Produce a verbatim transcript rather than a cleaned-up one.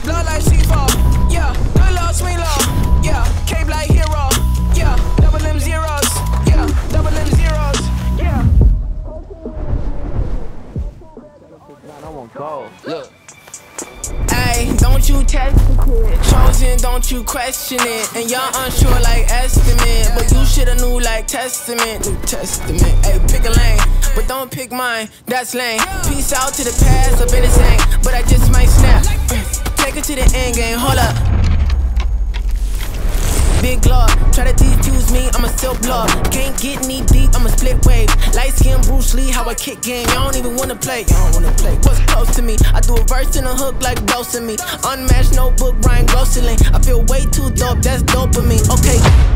blood like seafall. Yeah, good love, sweet love. Yeah, cape like hero. Yeah, double M zeros. Yeah, double M zeros. Yeah. I won't go. Look. Ay, don't you test it. Chosen, don't you question it. And y'all unsure like estimate, but you shoulda knew like testament. New testament. Ay, pick a lane, but don't pick mine. That's lame. Peace out to the past, I've been the same, but I just might snap. Take it to the end game. Hold up. Big glove, try to defuse me, I'm a silk blood. Can't get knee deep, I'm a split wave. Light skin Bruce Lee, how I kick game. Y'all don't even wanna play, y'all don't wanna play. What's close to me? I do a verse and a hook like dosing me. Unmatched notebook, Ryan Gosling. I feel way too dope, that's dopamine. Okay,